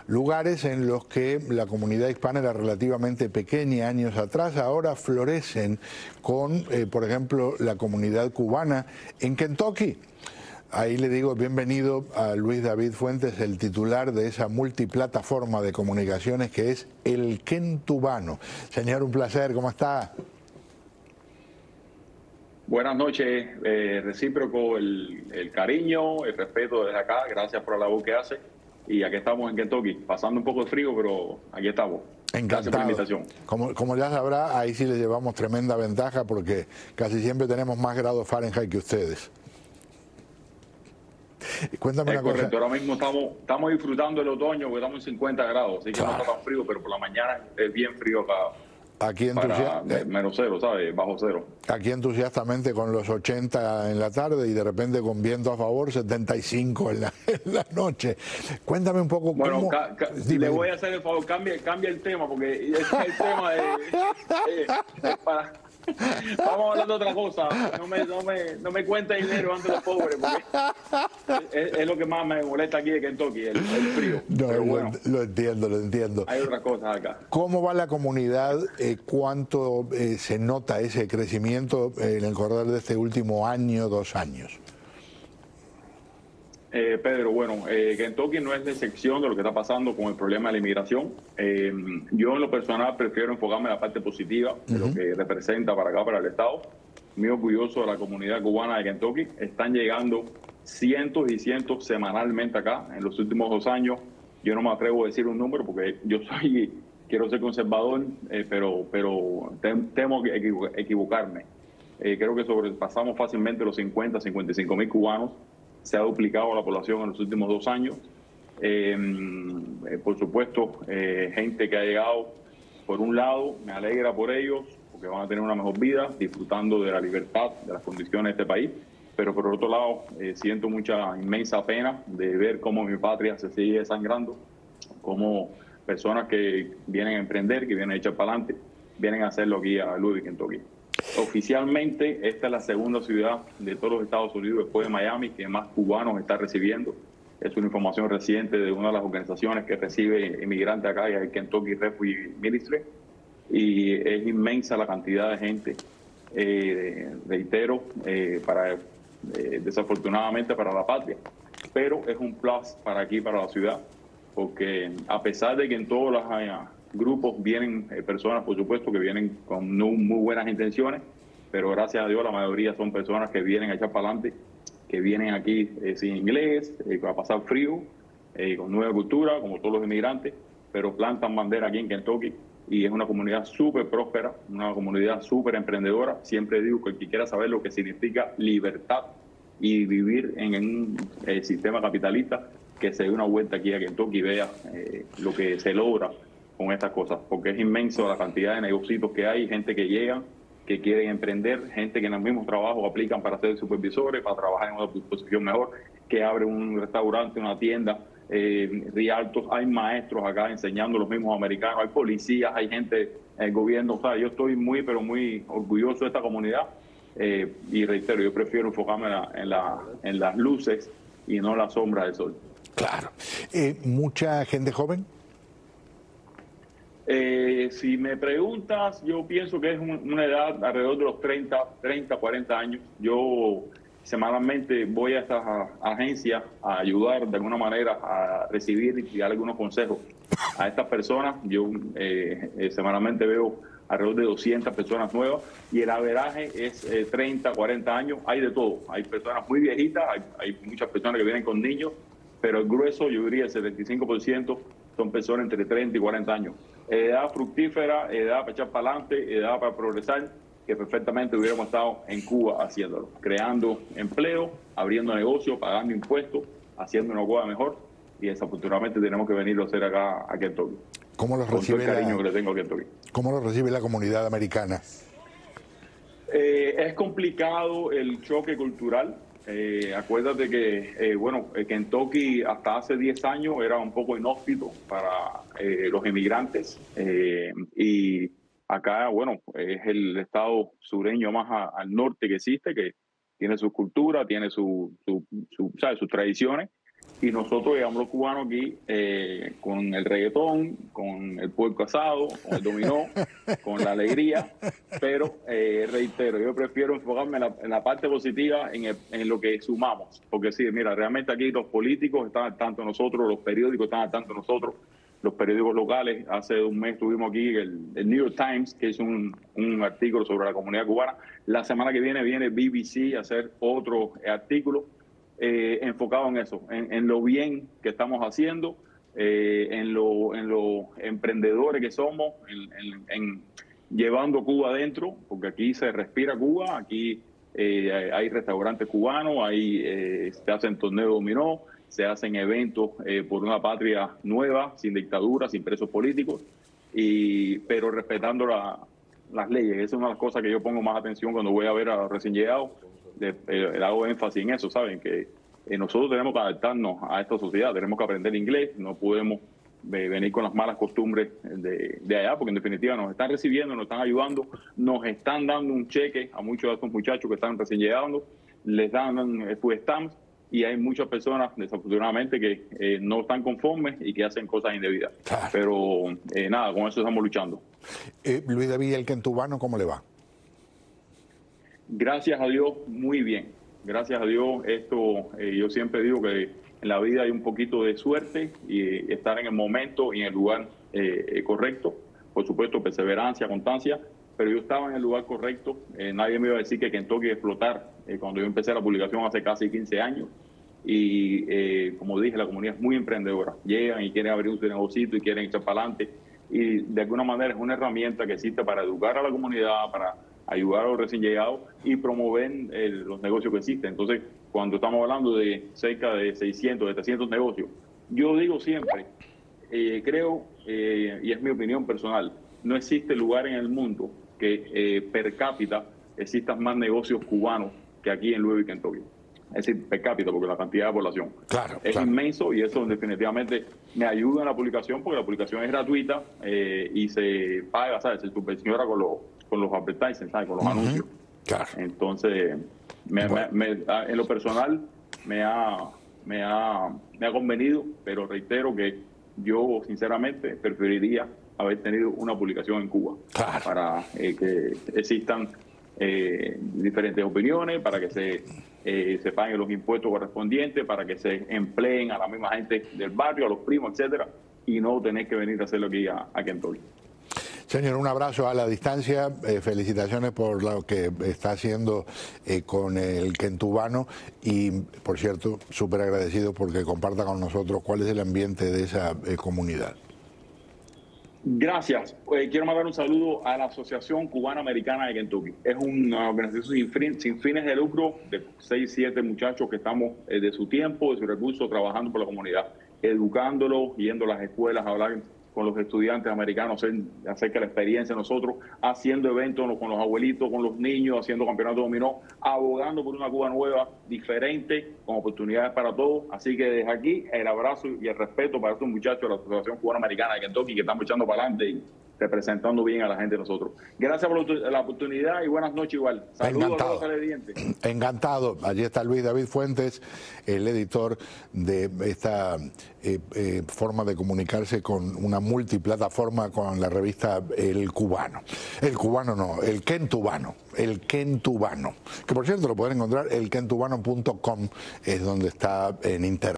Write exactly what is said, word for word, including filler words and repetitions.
Lugares en los que la comunidad hispana era relativamente pequeña años atrás, ahora florecen con, eh, por ejemplo, la comunidad cubana en Kentucky. Ahí le digo bienvenido a Luis David Fuentes, el titular de esa multiplataforma de comunicaciones que es El Kentubano. Señor, un placer, ¿cómo está? Buenas noches, eh, recíproco el, el cariño, el respeto desde acá, gracias por la labor que hace. Y aquí estamos en Kentucky, pasando un poco de frío, pero aquí estamos. Encantado. Gracias por la invitación. Como, como ya sabrá, ahí sí le llevamos tremenda ventaja porque casi siempre tenemos más grados Fahrenheit que ustedes. Cuéntame Es una correcto, cosa. ahora mismo estamos, estamos disfrutando el otoño, porque estamos en cincuenta grados, así que Claro. no está tan frío, pero por la mañana es bien frío acá. Aquí, Para entusia menos cero, ¿sabes? Bajo cero. aquí entusiastamente con los ochenta en la tarde y de repente con viento a favor, setenta y cinco en la, en la noche. Cuéntame un poco Bueno, cómo... ca, ca, Dime, le voy dime. a hacer el favor, cambia, cambia el tema, porque ese es el tema de... eh, es para... Vamos a hablar de otra cosa. No me, no me, no me cuente dinero antes de los pobres, porque es, es lo que más me molesta aquí de Kentucky, el, el frío. No, Pero lo, bueno, lo entiendo, lo entiendo. hay otras cosas acá. ¿Cómo va la comunidad? Eh, ¿Cuánto eh, se nota ese crecimiento en el corredor de este último año, dos años? Eh, Pedro, bueno, eh, Kentucky no es la excepción de lo que está pasando con el problema de la inmigración. Eh, yo en lo personal prefiero enfocarme en la parte positiva de Uh-huh. lo que representa para acá, para el Estado. Muy orgulloso de la comunidad cubana de Kentucky. Están llegando cientos y cientos semanalmente acá en los últimos dos años. Yo no me atrevo a decir un número porque yo soy, quiero ser conservador, eh, pero, pero tem, temo equivocarme. Eh, creo que sobrepasamos fácilmente los cincuenta, cincuenta y cinco mil cubanos. Se ha duplicado la población en los últimos dos años. Eh, eh, por supuesto, eh, gente que ha llegado, por un lado, me alegra por ellos, porque van a tener una mejor vida, disfrutando de la libertad, de las condiciones de este país. Pero por otro lado, eh, siento mucha inmensa pena de ver cómo mi patria se sigue desangrando, cómo personas que vienen a emprender, que vienen a echar para adelante, vienen a hacerlo aquí a Louisville, Kentucky. Oficialmente, esta es la segunda ciudad de todos los Estados Unidos después de Miami que más cubanos está recibiendo. Es una información reciente de una de las organizaciones que recibe inmigrantes acá, el Kentucky Refugee Ministry, y es inmensa la cantidad de gente, eh, reitero, eh, para, eh, desafortunadamente para la patria, pero es un plus para aquí, para la ciudad, porque a pesar de que en todas las grupos vienen eh, personas, por supuesto, que vienen con no muy buenas intenciones, pero gracias a Dios la mayoría son personas que vienen a echar para adelante, que vienen aquí eh, sin inglés, eh, a pasar frío, eh, con nueva cultura, como todos los inmigrantes, pero plantan bandera aquí en Kentucky y es una comunidad súper próspera, una comunidad súper emprendedora. Siempre digo que el que quiera saber lo que significa libertad y vivir en un eh, sistema capitalista, que se dé una vuelta aquí a Kentucky y vea eh, lo que se logra con estas cosas, porque es inmenso la cantidad de negocios que hay, gente que llega, que quieren emprender, gente que en los mismos trabajos aplican para ser supervisores, para trabajar en una posición mejor, que abre un restaurante, una tienda, eh, rialtos, hay maestros acá enseñando los mismos americanos, hay policías, hay gente en el gobierno. O sea, yo estoy muy, pero muy orgulloso de esta comunidad eh, y reitero, yo prefiero enfocarme en, la, en, la, en las luces y no la sombra del sol. Claro. Eh, ¿Mucha gente joven? Eh, si me preguntas, yo pienso que es un, una edad alrededor de los treinta, cuarenta años. Yo semanalmente voy a estas a, agencias a ayudar de alguna manera a recibir y dar algunos consejos a estas personas. Yo eh, eh, semanalmente veo alrededor de doscientas personas nuevas y el averaje es eh, treinta, cuarenta años. Hay de todo. Hay personas muy viejitas, hay, hay muchas personas que vienen con niños, pero el grueso, yo diría el setenta y cinco por ciento, son personas entre treinta y cuarenta años. Edad fructífera, edad para echar para adelante, edad para progresar, que perfectamente hubiéramos estado en Cuba haciéndolo, creando empleo, abriendo negocios, pagando impuestos, haciendo una Cuba mejor, y desafortunadamente tenemos que venirlo a hacer acá a Kentucky. ¿Cómo los Con todo recibe el cariño la, que le tengo a Kentucky. ¿Cómo lo recibe la comunidad americana? Eh, es complicado el choque cultural. Eh, acuérdate que, eh, bueno, Kentucky hasta hace diez años era un poco inhóspito para eh, los inmigrantes eh, y acá, bueno, es el estado sureño más a, al norte que existe, que tiene su cultura, tiene su, su, su, ¿sabes? sus tradiciones, Y nosotros llegamos los cubanos aquí eh, con el reggaetón, con el puerco asado, con el dominó, con la alegría, pero eh, reitero, yo prefiero enfocarme en la, en la parte positiva, en, el, en lo que sumamos, porque sí, mira, realmente aquí los políticos están al tanto de nosotros, los periódicos están al tanto de nosotros, los periódicos locales. Hace un mes tuvimos aquí el, el New York Times, que hizo un, un artículo sobre la comunidad cubana. La semana que viene viene B B C a hacer otro artículo Eh, enfocado en eso, en, en lo bien que estamos haciendo, eh, en lo en lo emprendedores que somos, en, en, en llevando Cuba adentro, porque aquí se respira Cuba, aquí eh, hay restaurantes cubanos, hay, eh, se hacen torneos dominó, se hacen eventos eh, por una patria nueva, sin dictadura, sin presos políticos, y pero respetando la, las leyes. Esa es una de las cosas que yo pongo más atención cuando voy a ver a los recién llegados. Le, le hago énfasis en eso, ¿saben? Que eh, nosotros tenemos que adaptarnos a esta sociedad, tenemos que aprender inglés, no podemos eh, venir con las malas costumbres de, de allá, porque en definitiva nos están recibiendo, nos están ayudando, nos están dando un cheque a muchos de estos muchachos que están recién llegando, les dan eh, food stamps, y hay muchas personas, desafortunadamente, que eh, no están conformes y que hacen cosas indebidas. Claro. Pero eh, nada, con eso estamos luchando. Eh, Luis David, el quentubano, ¿cómo le va? Gracias a Dios, muy bien. Gracias a Dios, esto eh, yo siempre digo que en la vida hay un poquito de suerte y eh, estar en el momento y en el lugar eh, correcto. Por supuesto, perseverancia, constancia, pero yo estaba en el lugar correcto. Eh, nadie me iba a decir que Kentucky iba a explotar eh, cuando yo empecé la publicación hace casi quince años. Y eh, como dije, la comunidad es muy emprendedora. Llegan y quieren abrir un negocito y quieren echar para adelante. Y de alguna manera es una herramienta que existe para educar a la comunidad, para ayudar a los recién llegados y promover eh, los negocios que existen. Entonces, cuando estamos hablando de cerca de seiscientos, de trescientos negocios, yo digo siempre, eh, creo, eh, y es mi opinión personal, no existe lugar en el mundo que eh, per cápita existan más negocios cubanos que aquí en Louisville, Kentucky. Es decir, per cápita, porque la cantidad de población claro, es claro. inmenso, y eso definitivamente me ayuda en la publicación, porque la publicación es gratuita eh, y se paga, ¿sabes? Se subvenciona con los con los advertising, ¿sabes? Con los uh-huh. anuncios. Claro. Entonces, me, bueno. me, me, en lo personal me ha, me, ha, me ha convenido, pero reitero que yo sinceramente preferiría haber tenido una publicación en Cuba, claro. para eh, que existan eh, diferentes opiniones, para que se, eh, se paguen los impuestos correspondientes, para que se empleen a la misma gente del barrio, a los primos, etcétera, y no tener que venir a hacerlo aquí a, a Kentucky. Señor, un abrazo a la distancia, eh, felicitaciones por lo que está haciendo eh, con el quentubano y, por cierto, súper agradecido porque comparta con nosotros cuál es el ambiente de esa eh, comunidad. Gracias. Eh, quiero mandar un saludo a la Asociación Cubana Americana de Kentucky. Es una organización sin, fin, sin fines de lucro de seis, siete muchachos que estamos eh, de su tiempo, de sus recursos, trabajando por la comunidad, educándolos, yendo a las escuelas a hablar con los estudiantes americanos acerca de la experiencia de nosotros, haciendo eventos con los abuelitos, con los niños, haciendo campeonato dominó, abogando por una Cuba nueva, diferente, con oportunidades para todos. Así que desde aquí el abrazo y el respeto para estos muchachos de la Asociación Cubana Americana de Kentucky, que están echando para adelante y representando bien a la gente de nosotros. Gracias por la oportunidad y buenas noches igual. Saludos Encantado. a los televidentes. Encantado. Allí está Luis David Fuentes, el editor de esta eh, eh, forma de comunicarse con una multiplataforma, con la revista El Cubano. El Cubano no, el Quentubano. El Quentubano. Que por cierto lo pueden encontrar, el quentubano punto com es donde está en internet.